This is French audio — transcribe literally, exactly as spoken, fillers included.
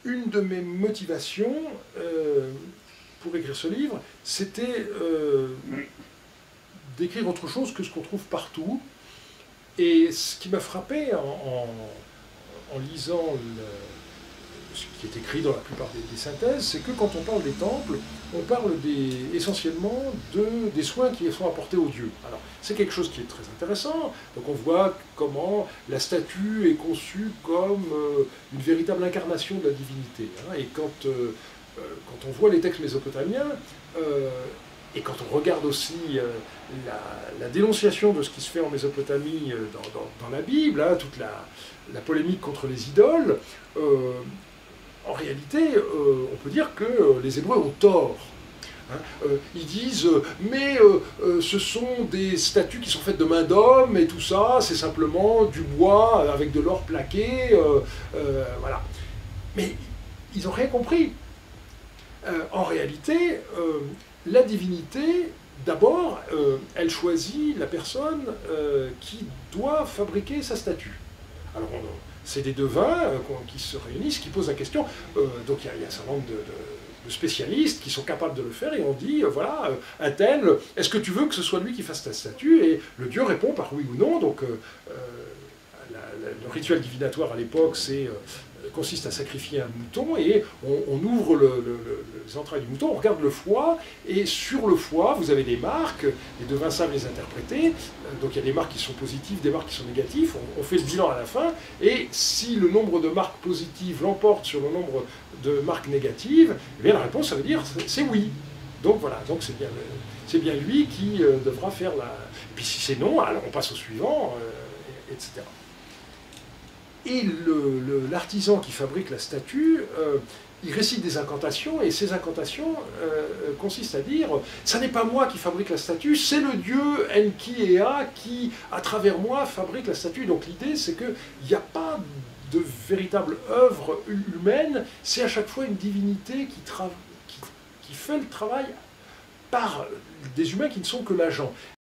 une de mes motivations euh, pour écrire ce livre, c'était euh, d'écrire autre chose que ce qu'on trouve partout. Et ce qui m'a frappé en, en, en lisant le, ce qui est écrit dans la plupart des, des synthèses, c'est que quand on parle des temples, on parle des, essentiellement de, des soins qui sont apportés aux dieux. Alors, c'est quelque chose qui est très intéressant. Donc on voit comment la statue est conçue comme euh, une véritable incarnation de la divinité. Hein. Et quand, euh, euh, quand on voit les textes mésopotamiens, euh, et quand on regarde aussi euh, la, la dénonciation de ce qui se fait en Mésopotamie euh, dans, dans, dans la Bible, hein, toute la, la polémique contre les idoles, euh, en réalité, euh, on peut dire que euh, les Hébreux ont tort. Hein. Euh, ils disent euh, mais euh, euh, ce sont des statues qui sont faites de main d'homme et tout ça, c'est simplement du bois avec de l'or plaqué, euh, euh, voilà. Mais ils n'ont rien compris. Euh, en réalité, euh, la divinité, d'abord, euh, elle choisit la personne euh, qui doit fabriquer sa statue. Alors, on, c'est des devins euh, qui se réunissent, qui posent la question. Euh, donc, il y, y a un certain nombre de, de, de spécialistes qui sont capables de le faire, et on dit, euh, voilà, euh, un tel, est-ce que tu veux que ce soit lui qui fasse ta statue? Et le dieu répond par oui ou non. Donc, euh, euh, la, la, le rituel divinatoire à l'époque, c'est... Euh, consiste à sacrifier un mouton, et on, on ouvre le, le, le, les entrailles du mouton, on regarde le foie, et sur le foie, vous avez des marques, les devins savent les interpréter, donc il y a des marques qui sont positives, des marques qui sont négatives, on, on fait le bilan à la fin, et si le nombre de marques positives l'emporte sur le nombre de marques négatives, eh bien la réponse, ça veut dire c'est oui. Donc voilà, donc c'est bien, c'est bien lui qui euh, devra faire la... Et puis si c'est non, alors on passe au suivant, euh, et cetera. Et l'artisan qui fabrique la statue, euh, il récite des incantations, et ces incantations euh, consistent à dire « ça n'est pas moi qui fabrique la statue, c'est le dieu Enki Ea qui, à travers moi, fabrique la statue ». Donc l'idée, c'est qu'il n'y a pas de véritable œuvre humaine, c'est à chaque fois une divinité qui, qui, qui fait le travail par des humains qui ne sont que l'agent.